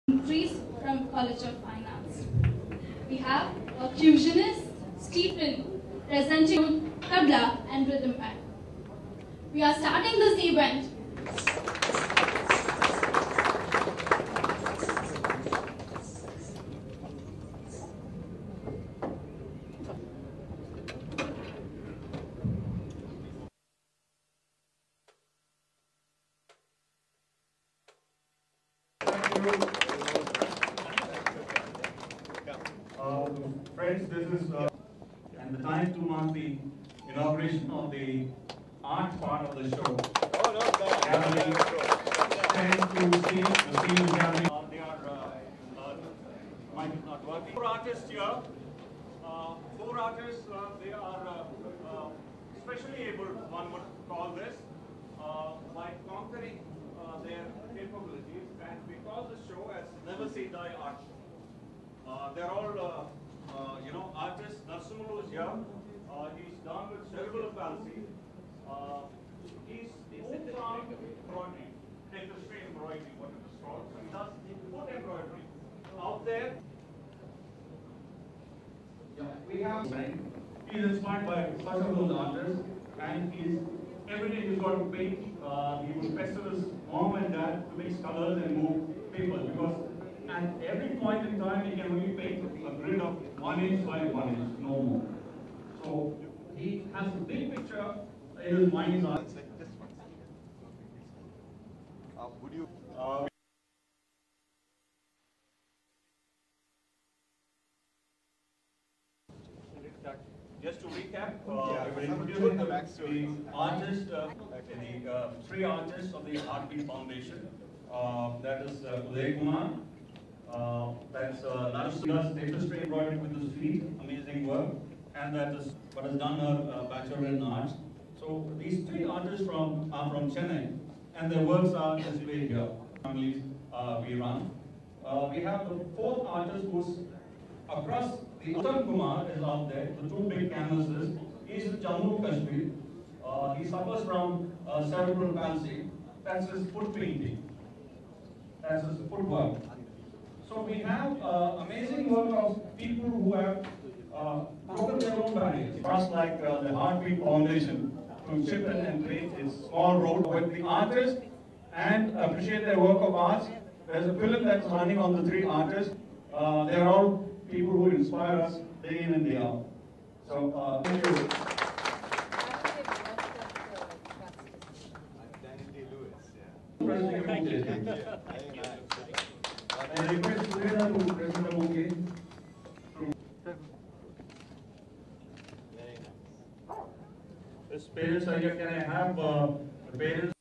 Entries from College of Fine Arts. We have a fusionist, Stephen, presenting tabla and rhythm band. We are starting this event. Friends, this is and the time to mark the inauguration of the art part of the show. Gathering, thanks to see the team gathering. They are mic is not working. Four artists here. Four artists. They are specially able. One would call this by conquering their capabilities, and we call the show as Never Say Die Art Show. They're all. Artist Narsimulu is here. He's down with cerebral palsy. He's moved from embroidery, tapestry embroidery, what it is called. So he does foot embroidery. Out there, we have. He's inspired by such of those artists, and every day he's got to paint. He would pester his mom and dad to mix colors and move paper because. At every point in time, he can only paint a grid of 1 inch by 1 inch, no more. So he has a big picture in his mind's eye. Would you? Just to recap, we're introducing the artists, the three artists of the Heartbeat Foundation. That is Uday Kumar. That's Narasula's tapestry embroidery with his feet, amazing work, and that is what has done her Bachelor in Arts. So these three artists are from Chennai, and their works are displayed here. Families we run. We have the fourth artist who's across the Uttam Kumar is out there, the two big canvases. He's in Jammu Kashmir. He suffers from cerebral palsy. That's his foot painting. That's his footwork. So we have amazing work of people who have broken their own barriers. Just like the Heartbeat Foundation to chip in and create a small road with the artists and appreciate their work of art. There's a film that's running on the three artists. They're all people who inspire us day in and day out. So thank you. Thank you. I request Surena to present the bouquet. This parents are here. Can I have the parents?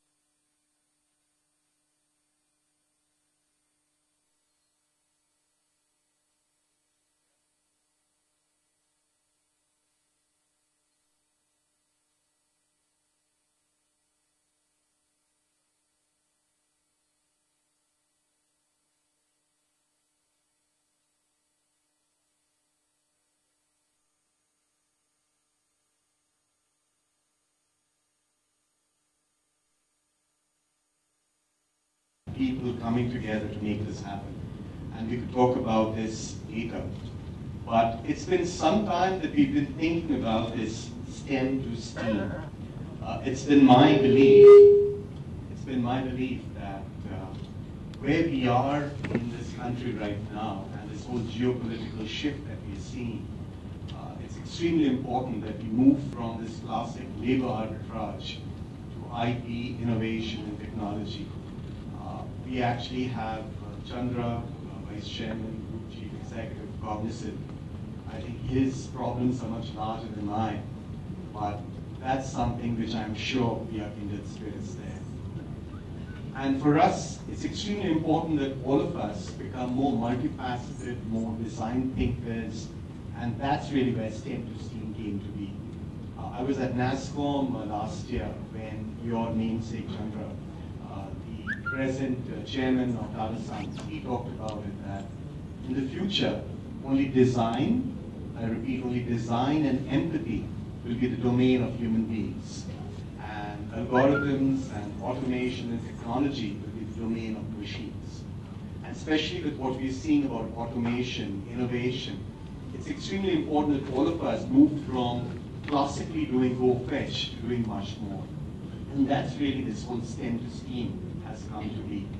People coming together to make this happen. And we could talk about this later. But it's been some time that we've been thinking about this STEM to STEAM. It's been my belief that where we are in this country right now and this whole geopolitical shift that we're seeing, it's extremely important that we move from this classic labor arbitrage to IP, innovation, and technology. We actually have Chandra, Vice Chairman, Group Chief Executive, Cognizant. I think his problems are much larger than mine, but that's something which I'm sure we are kindred spirits there. And for us, it's extremely important that all of us become more multifaceted, more design thinkers, and that's really where STEM to STEAM came to be. I was at NASSCOM last year when your namesake, Chandra, present chairman of Tata Sons, he talked about it that in the future, only design, I repeat, only design and empathy will be the domain of human beings. And algorithms and automation and technology will be the domain of machines. and especially with what we're seeing about automation, innovation, it's extremely important that all of us move from classically doing go fetch to doing much more. And that's really this whole STEM to STEAM has come to be.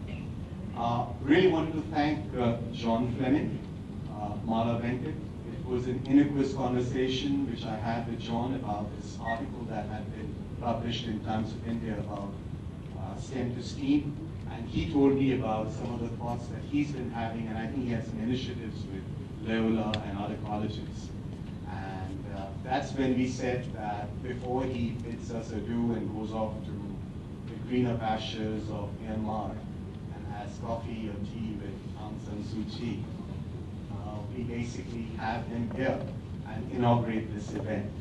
Really wanted to thank John Fleming, Mala Venkat. It was an innocuous conversation which I had with John about this article that had been published in Times of India about STEM to STEAM. And he told me about some of the thoughts that he's been having, and I think he has some initiatives with Loyola and other colleges. And that's when we said that before he bids us adieu and goes off to the greener pastures of Myanmar and has coffee or tea with Aung San Suu Kyi, we basically have him here and inaugurate this event.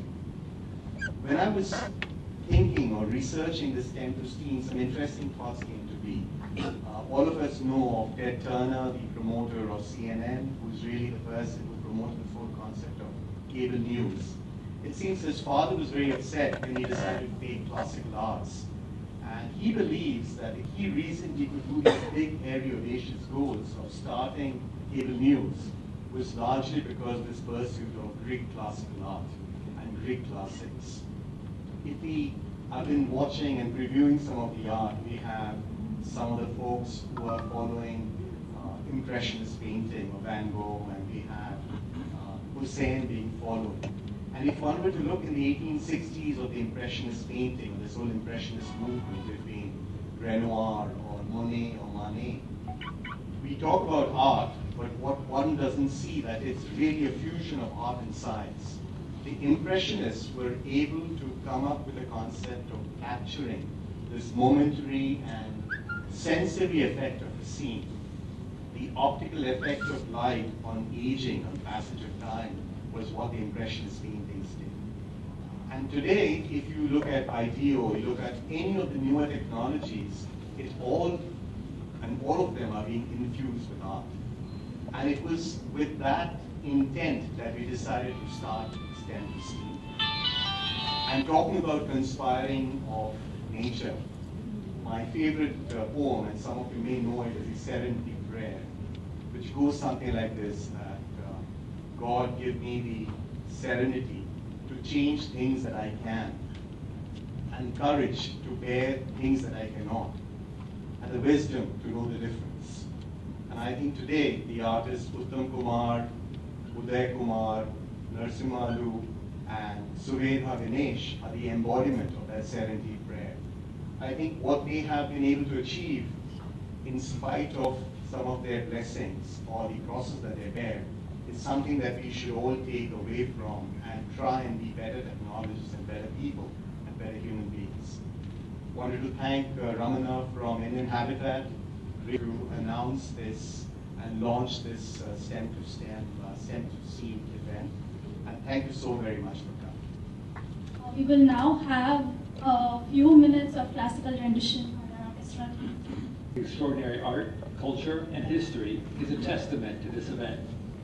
When I was thinking or researching this STEM to STEAM, some interesting thoughts came to be. All of us know of Ted Turner, the promoter of CNN, who's really the person who promoted the full concept of cable news. It seems his father was very upset when he decided to take classical arts. And he believes that the key reason he could do these big, hairy, audacious goals of starting cable news was largely because of his pursuit of Greek classical art and Greek classics. If we have been watching and previewing some of the art, we have some of the folks who are following Impressionist painting of Van Gogh, and we have Hussein being followed. And if one were to look in the 1860s of the Impressionist painting, this whole Impressionist movement between Renoir or Monet or Manet, we talk about art, but what one doesn't see that it's really a fusion of art and science. The Impressionists were able to come up with a concept of capturing this momentary and sensory effect of a scene, the optical effect of light on aging, on passage of time, was what the Impressionist paintings did. And today, if you look at IDEO, you look at any of the newer technologies, all of them are being infused with art. And it was with that intent that we decided to start STEM to STEAM. I'm talking about conspiring of nature. My favorite poem, and some of you may know it, is the Serenity Prayer, which goes something like this, that God give me the serenity to change things that I can, and courage to bear things that I cannot, and the wisdom to know the difference. And I think today the artists Uttam Kumar, Uday Kumar, Narasimha Allu, and Suvedha Ganesh are the embodiment of that Serenity Prayer. I think what they have been able to achieve, in spite of some of their blessings or the crosses that they bear, is something that we should all take away from and try and be better technologists and better people and better human beings. Wanted to thank Ramana from Indian Habitat to announce this and launch this STEM to STEM, STEM to STEAM event. And thank you so very much for coming. We will now have a few minutes of classical rendition on our orchestra. Extraordinary art, culture, and history is a testament to this event.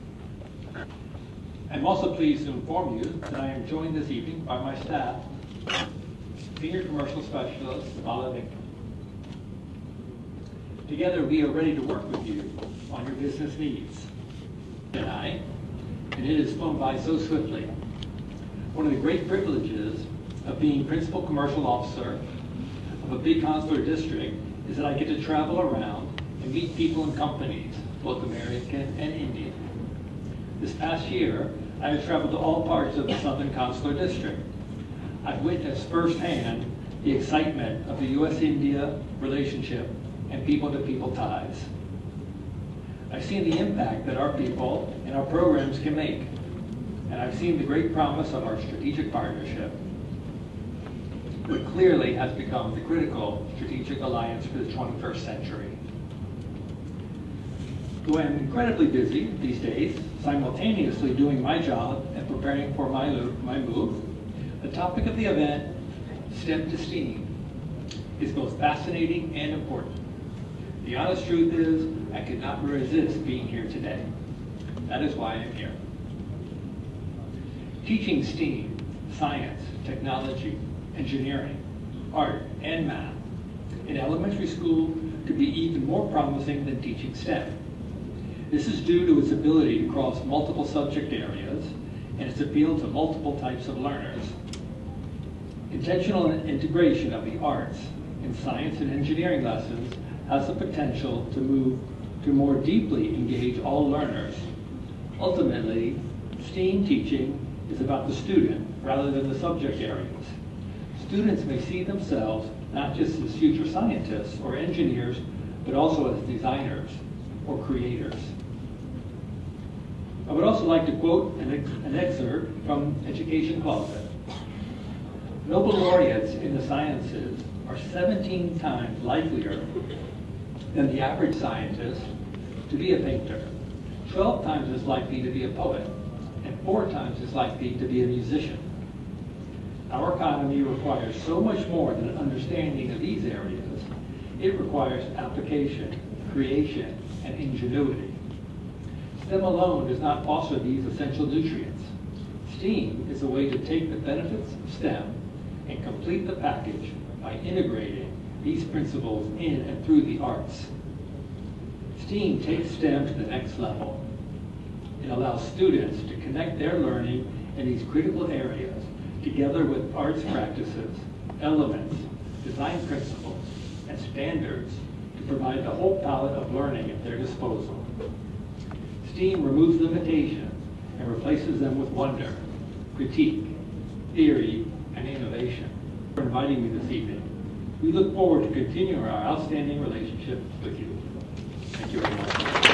I'm also pleased to inform you that I am joined this evening by my staff, Senior Commercial Specialist Mala Venkat. Together we are ready to work with you on your business needs. And it has flown by so swiftly. One of the great privileges of being Principal Commercial Officer of a big consular district is that I get to travel around and meet people and companies, both American and Indian. This past year, I have traveled to all parts of the Southern Consular District. I've witnessed firsthand the excitement of the U.S.-India relationship and people-to-people ties. I've seen the impact that our people and our programs can make, and I've seen the great promise of our strategic partnership, which clearly has become the critical strategic alliance for the 21st century. Though I'm incredibly busy these days, simultaneously doing my job and preparing for my move, the topic of the event, STEM to STEAM, is both fascinating and important. The honest truth is, I could not resist being here today. That is why I'm here. Teaching STEAM, science, technology, engineering, art, and math in elementary school could be even more promising than teaching STEM. This is due to its ability to cross multiple subject areas and its appeal to multiple types of learners. Intentional integration of the arts in science and engineering lessons has the potential to more deeply engage all learners. Ultimately, STEAM teaching is about the student rather than the subject areas. Students may see themselves not just as future scientists or engineers, but also as designers or creators. I would also like to quote an excerpt from Education Closet. Nobel laureates in the sciences are 17 times likelier than the average scientist to be a painter, 12 times as likely to be a poet, and 4 times as likely to be a musician. Our economy requires so much more than an understanding of these areas. It requires application, creation, and ingenuity. STEM alone does not foster these essential nutrients. STEAM is a way to take the benefits of STEM and complete the package by integrating these principles in and through the arts. STEAM takes STEM to the next level. It allows students to connect their learning in these critical areas together with arts practices, elements, design principles, and standards to provide the whole palette of learning at their disposal. STEAM removes limitations and replaces them with wonder, critique, theory, and innovation. Thank you for inviting me this evening. We look forward to continuing our outstanding relationship with you. Thank you very much.